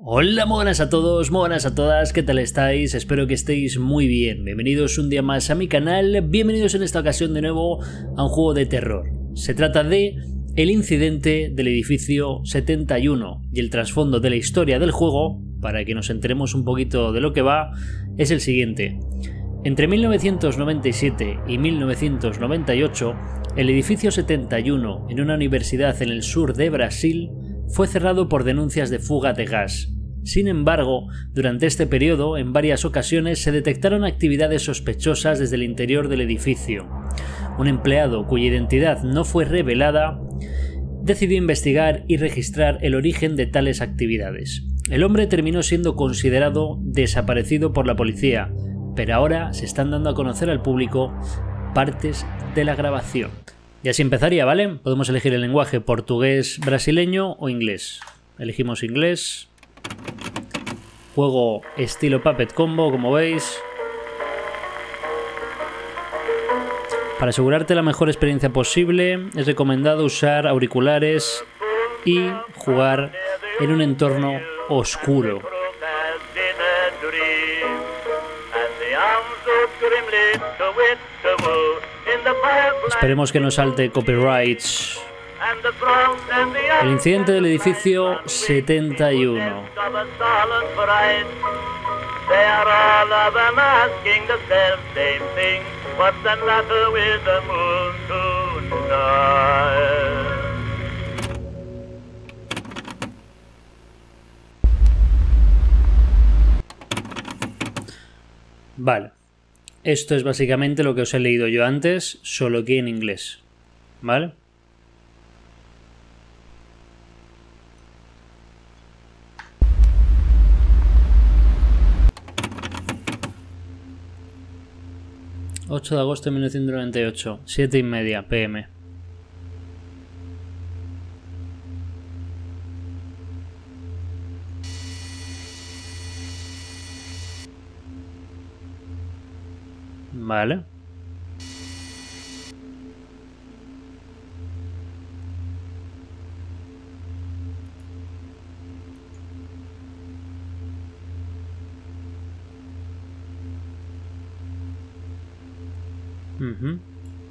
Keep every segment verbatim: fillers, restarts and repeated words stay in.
Hola, muy buenas a todos, muy buenas a todas, ¿qué tal estáis? Espero que estéis muy bien. Bienvenidos un día más a mi canal, bienvenidos en esta ocasión de nuevo a un juego de terror. Se trata de El incidente del edificio setenta y uno y el trasfondo de la historia del juego, para que nos enteremos un poquito de lo que va, es el siguiente. Entre mil novecientos noventa y siete y mil novecientos noventa y ocho, el edificio setenta y uno en una universidad en el sur de Brasil fue cerrado por denuncias de fuga de gas. Sin embargo, durante este periodo, en varias ocasiones se detectaron actividades sospechosas desde el interior del edificio. Un empleado cuya identidad no fue revelada decidió investigar y registrar el origen de tales actividades. El hombre terminó siendo considerado desaparecido por la policía, pero ahora se están dando a conocer al público partes de la grabación. Y así empezaría, ¿vale? Podemos elegir el lenguaje portugués, brasileño o inglés. Elegimos inglés. Juego estilo Puppet Combo, como veis. Para asegurarte la mejor experiencia posible, es recomendado usar auriculares y jugar en un entorno oscuro. Esperemos que no salte copyrights. El incidente del edificio setenta y uno. Vale. Esto es básicamente lo que os he leído yo antes, solo que en inglés. ¿Vale? ocho de agosto de mil novecientos noventa y ocho, siete y media pm. Vale. Uh-huh.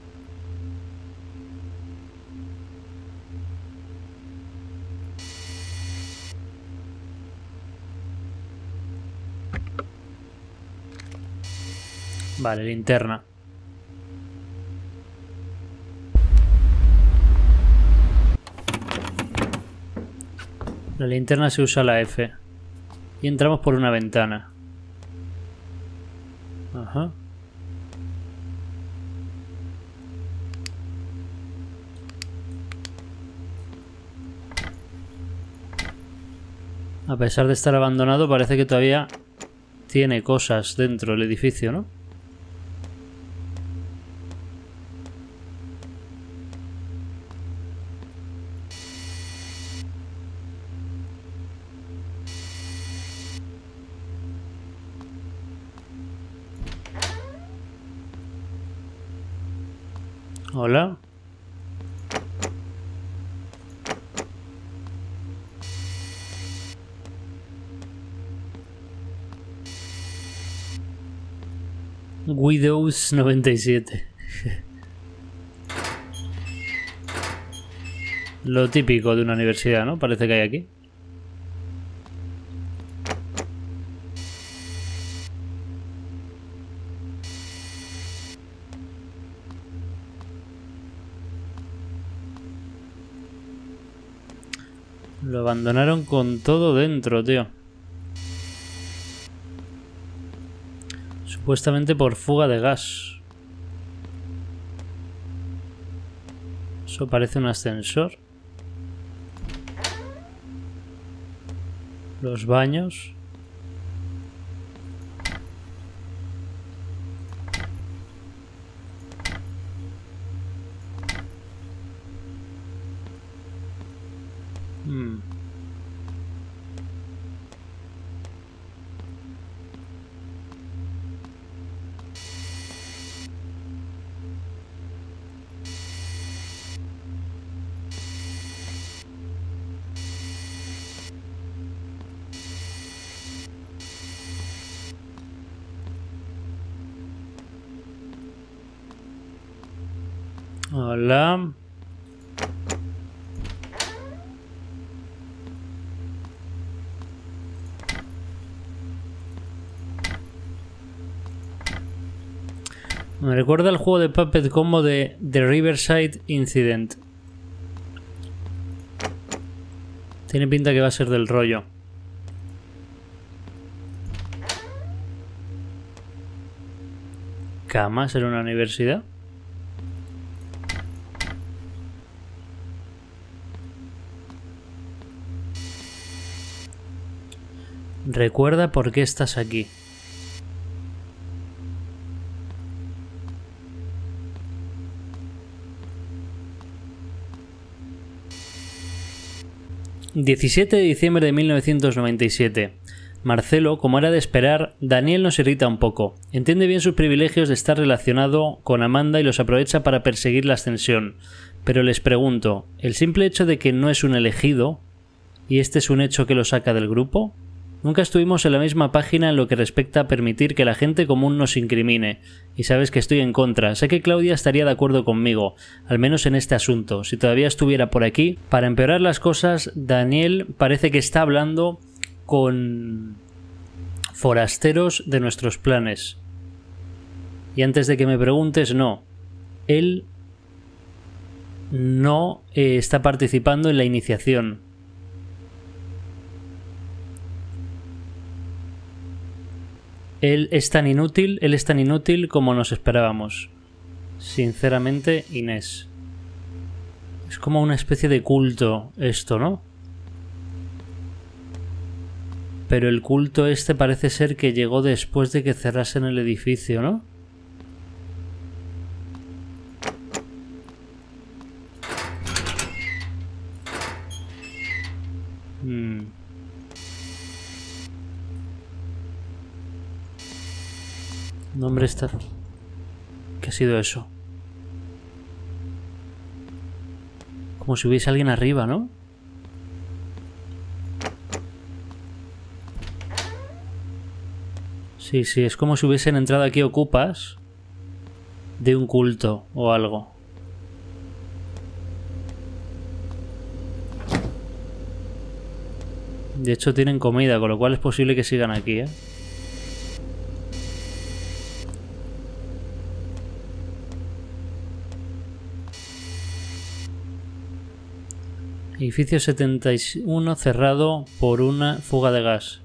Vale, linterna. La linterna se usa la F. Y entramos por una ventana. Ajá. A pesar de estar abandonado, parece que todavía tiene cosas dentro del edificio, ¿no? Hola. Windows noventa y siete. Lo típico de una universidad, ¿no? Parece que hay aquí. Lo abandonaron con todo dentro, tío. Supuestamente por fuga de gas. Eso parece un ascensor. Los baños. Hmm. Hola. Me recuerda al juego de Puppet Combo de The Riverside Incident. Tiene pinta que va a ser del rollo. ¿Camas en una universidad? Recuerda por qué estás aquí. diecisiete de diciembre de mil novecientos noventa y siete. Marcelo, como era de esperar, Daniel nos irrita un poco. Entiende bien sus privilegios de estar relacionado con Amanda y los aprovecha para perseguir la ascensión. Pero les pregunto, ¿el simple hecho de que no es un elegido y este es un hecho que lo saca del grupo? Nunca estuvimos en la misma página en lo que respecta a permitir que la gente común nos incrimine. Y sabes que estoy en contra. Sé que Claudia estaría de acuerdo conmigo, al menos en este asunto. Si todavía estuviera por aquí, para empeorar las cosas, Daniel parece que está hablando con forasteros de nuestros planes. Y antes de que me preguntes, no. Él no eh, está participando en la iniciación. Él es tan inútil, él es tan inútil como nos esperábamos. Sinceramente, Inés. Es como una especie de culto esto, ¿no? Pero el culto este parece ser que llegó después de que cerrasen el edificio, ¿no? Hmm. Nombre está... ¿Qué ha sido eso? Como si hubiese alguien arriba, ¿no? Sí, sí, es como si hubiesen entrado aquí ocupas de un culto o algo. De hecho tienen comida, con lo cual es posible que sigan aquí, ¿eh? Edificio setenta y uno cerrado por una fuga de gas.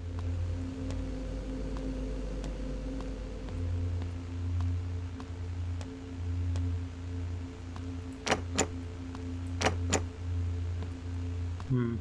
Hmm.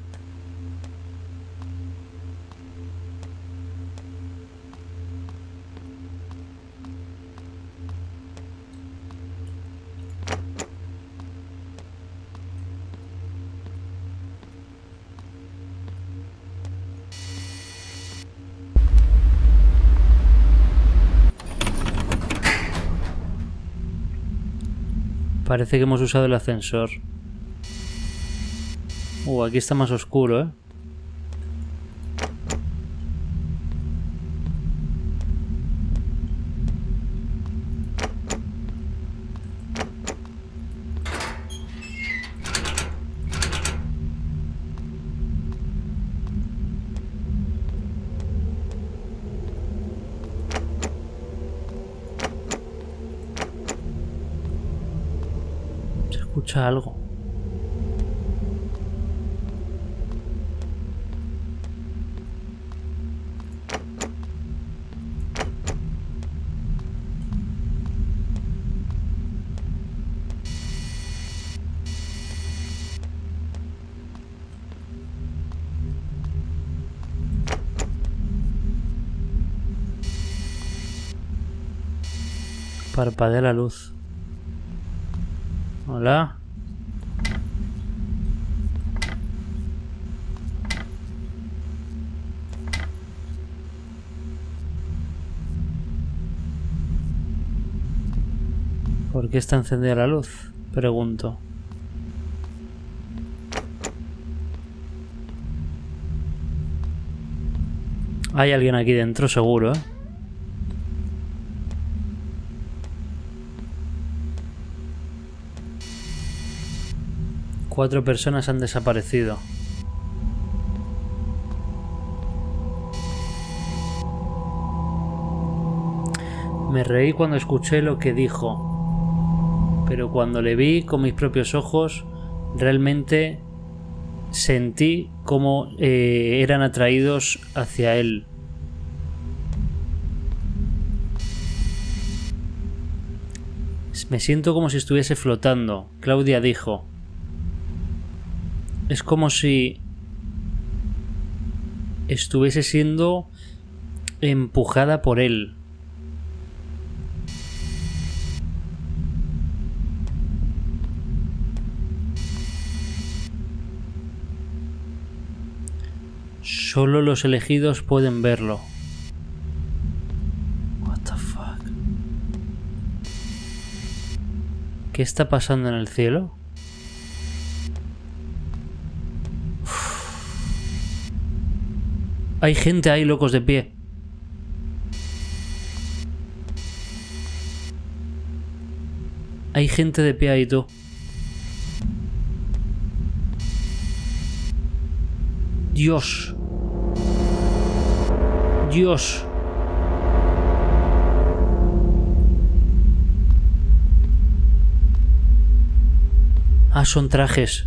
Parece que hemos usado el ascensor. Uh, aquí está más oscuro, ¿eh? Se escucha algo. Parpadea la luz. Hola. ¿Por qué está encendida la luz? Pregunto. Hay alguien aquí dentro, seguro, ¿eh? Cuatro personas han desaparecido. Me reí cuando escuché lo que dijo, pero cuando le vi con mis propios ojos, realmente sentí cómo eh, eran atraídos hacia él. Me siento como si estuviese flotando, Claudia dijo. Es como si estuviese siendo empujada por él. Solo los elegidos pueden verlo. What the fuck? ¿Qué está pasando en el cielo? Uf. Hay gente ahí, locos de pie. Hay gente de pie ahí, tú. Dios. Dios. Ah, son trajes.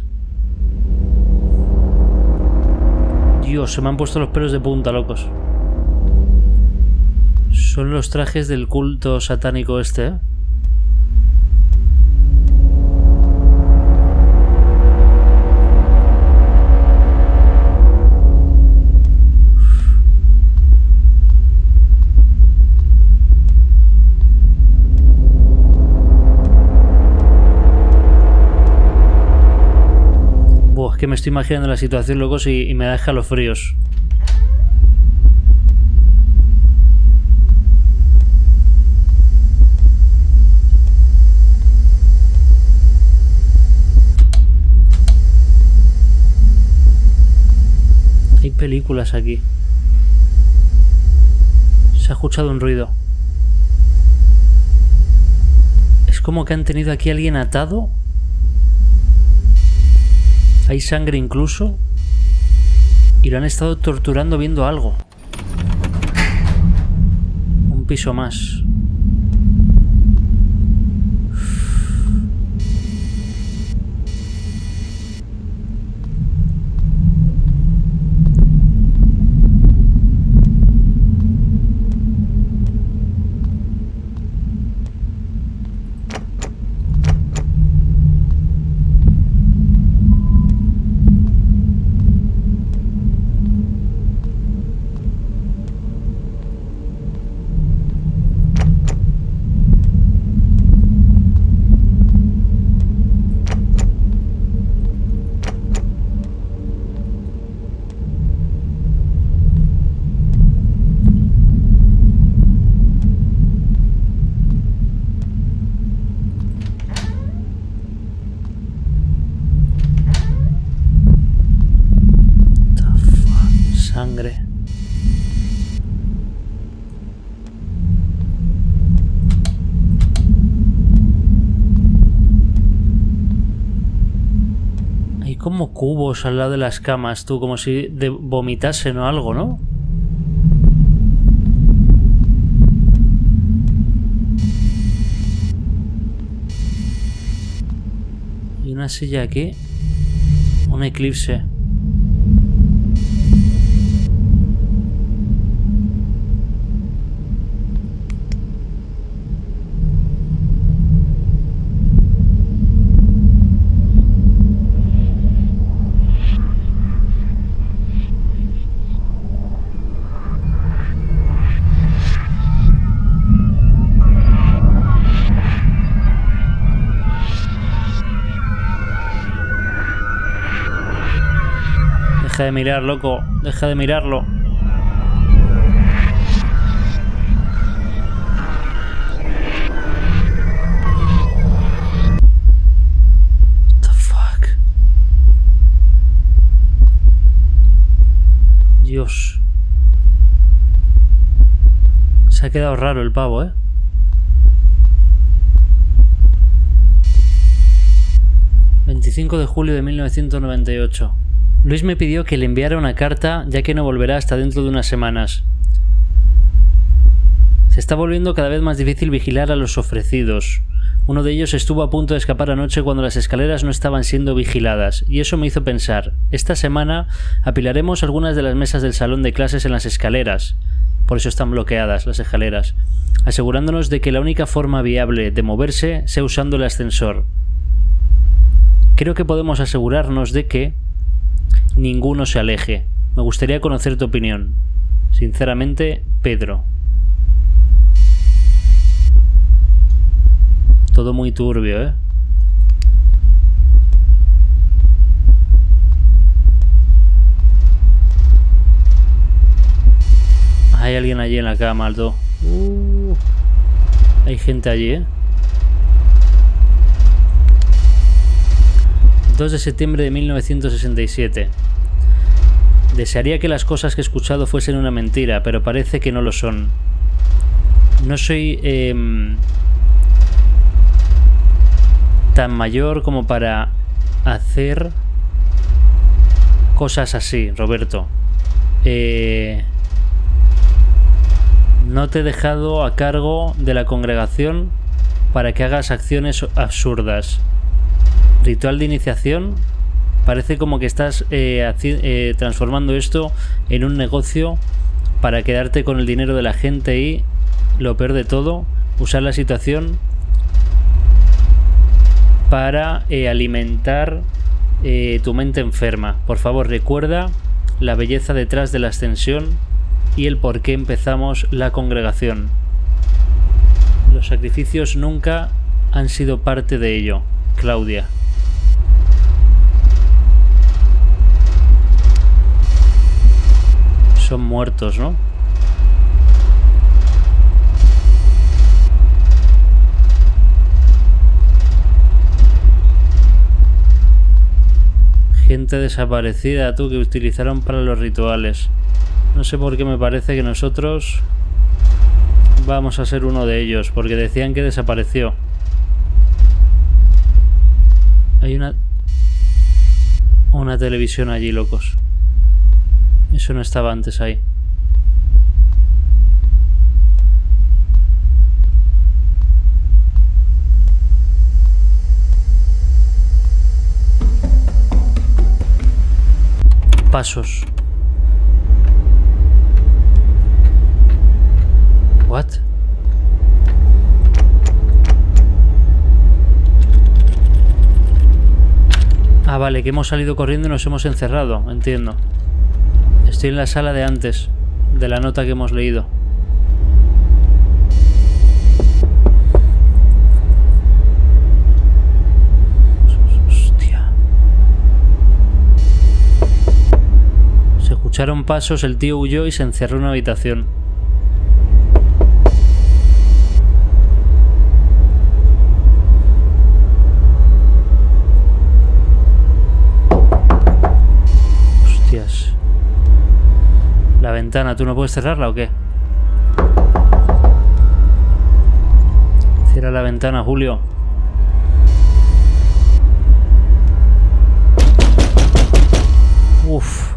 Dios, se me han puesto los pelos de punta, locos. Son los trajes del culto satánico este, ¿eh? Es que me estoy imaginando la situación, locos, y, y me da escalofríos. Hay películas aquí. Se ha escuchado un ruido. Es como que han tenido aquí a alguien atado. Hay sangre incluso. Y lo han estado torturando viendo algo. Un piso más. Sangre. Hay como cubos al lado de las camas, tú, como si de vomitasen o algo, ¿no? Y una silla aquí. Un eclipse. Deja de mirar, loco. Deja de mirarlo. What the fuck? Dios. Se ha quedado raro el pavo, ¿eh? veinticinco de julio de mil novecientos noventa y ocho. Luis me pidió que le enviara una carta ya que no volverá hasta dentro de unas semanas. Se está volviendo cada vez más difícil vigilar a los ofrecidos. Uno de ellos estuvo a punto de escapar anoche cuando las escaleras no estaban siendo vigiladas, y eso me hizo pensar, esta semana apilaremos algunas de las mesas del salón de clases en las escaleras, por eso están bloqueadas las escaleras, asegurándonos de que la única forma viable de moverse sea usando el ascensor. Creo que podemos asegurarnos de que ninguno se aleje. Me gustaría conocer tu opinión. Sinceramente, Pedro. Todo muy turbio, ¿eh? Hay alguien allí en la cama, Aldo. Uh, hay gente allí, ¿eh? dos de septiembre de mil novecientos sesenta y siete. Desearía que las cosas que he escuchado fuesen una mentira, pero parece que no lo son. No soy... Eh, tan mayor como para hacer cosas así, Roberto. Eh, no te he dejado a cargo de la congregación para que hagas acciones absurdas. Ritual de iniciación. Parece como que estás eh, eh, transformando esto en un negocio para quedarte con el dinero de la gente y, lo peor de todo, usar la situación para eh, alimentar eh, tu mente enferma. Por favor, recuerda la belleza detrás de la ascensión y el por qué empezamos la congregación. Los sacrificios nunca han sido parte de ello, Claudia. Son muertos, ¿no? Gente desaparecida, tú, que utilizaron para los rituales. No sé por qué me parece que nosotros vamos a ser uno de ellos, porque decían que desapareció. Hay una... una televisión allí, locos. Eso no estaba antes ahí. Pasos. What? Ah, vale, que hemos salido corriendo y nos hemos encerrado, entiendo. Estoy en la sala de antes, de la nota que hemos leído. Hostia. Se escucharon pasos, el tío huyó y se encerró en una habitación. Hostias. La ventana, ¿tú no puedes cerrarla o qué? Cierra la ventana, Julio. Uf.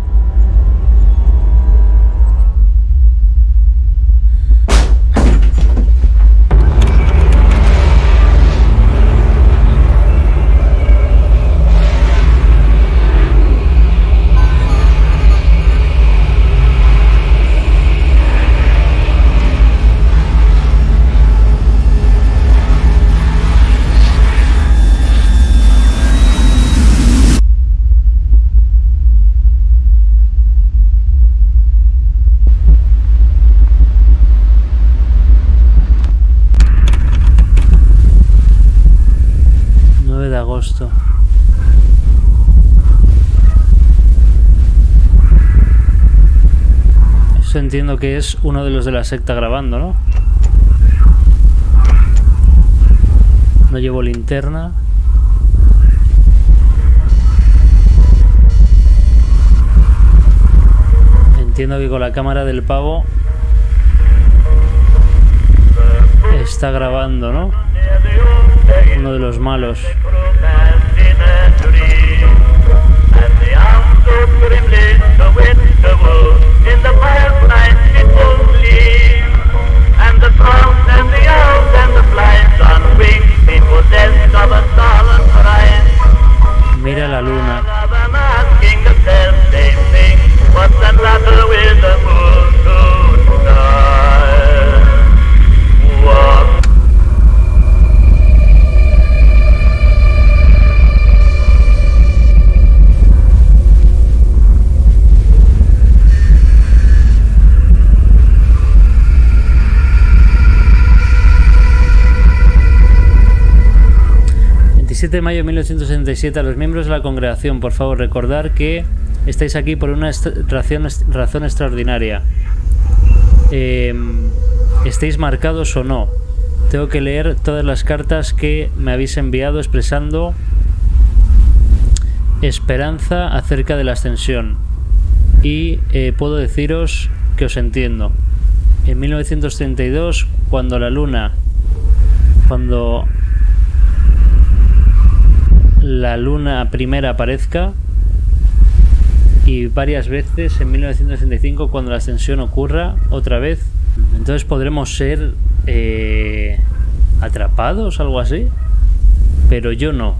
nueve de agosto. Eso entiendo que es uno de los de la secta grabando, ¿no? No llevo linterna. Entiendo que con la cámara del pavo está grabando, ¿no? Uno de los malos. Mira la luna. veintisiete de mayo de mil novecientos setenta y siete. A los miembros de la congregación, por favor, recordar que estáis aquí por una razón, razón extraordinaria. Eh, estéis marcados o no. Tengo que leer todas las cartas que me habéis enviado expresando esperanza acerca de la ascensión. Y eh, puedo deciros que os entiendo. En mil novecientos treinta y dos, cuando la luna... Cuando... la luna primera aparezca, y varias veces en mil novecientos sesenta y cinco cuando la ascensión ocurra otra vez, entonces podremos ser eh, atrapados, algo así, pero yo no.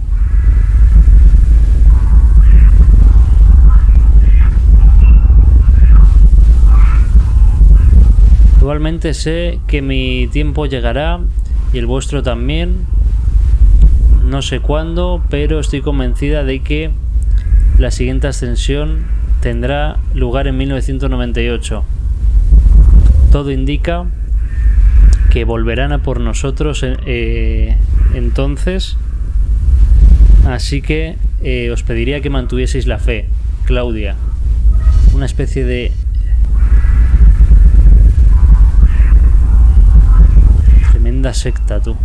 Igualmente sé que mi tiempo llegará y el vuestro también. No sé cuándo, pero estoy convencida de que la siguiente ascensión tendrá lugar en mil novecientos noventa y ocho. Todo indica que volverán a por nosotros eh, entonces. Así que eh, os pediría que mantuvieseis la fe, Claudia. Una especie de... tremenda secta, tú.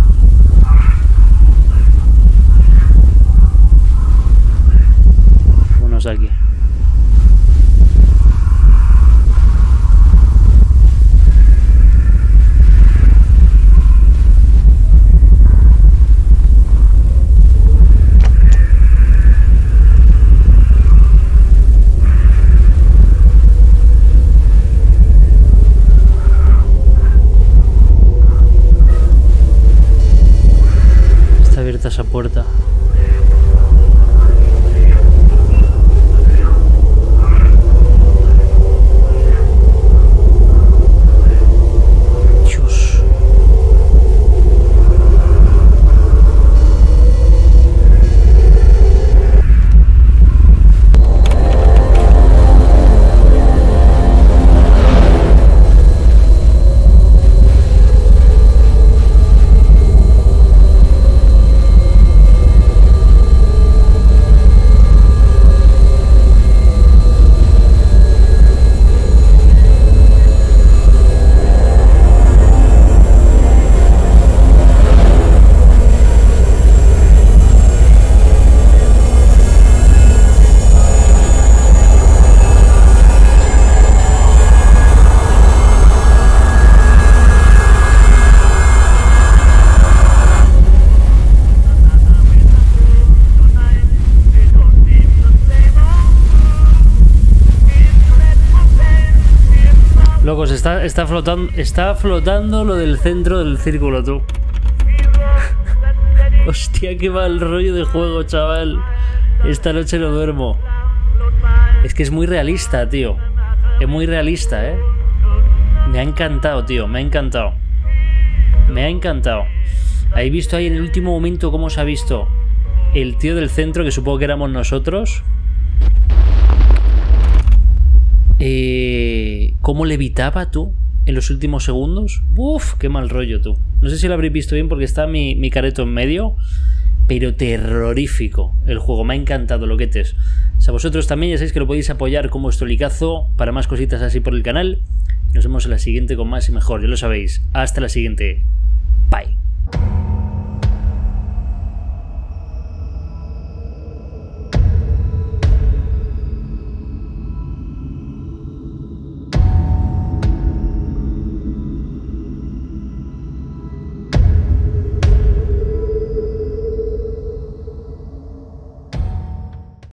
Aquí. Está abierta esa puerta. Locos, está, está flotando, está flotando lo del centro del círculo, tú. Hostia, qué mal rollo de juego, chaval. Esta noche no duermo. Es que es muy realista, tío. Es muy realista, eh. Me ha encantado, tío, me ha encantado. Me ha encantado. ¿Habéis visto ahí en el último momento cómo se ha visto el tío del centro, que supongo que éramos nosotros? Eh, ¿Cómo levitaba, tú? En los últimos segundos. Uf, qué mal rollo, tú. No sé si lo habréis visto bien porque está mi, mi careto en medio. Pero terrorífico el juego. Me ha encantado, loquetes. O sea, vosotros también ya sabéis que lo podéis apoyar con vuestro licazo para más cositas así por el canal. Nos vemos en la siguiente con más y mejor. Ya lo sabéis. Hasta la siguiente. Bye.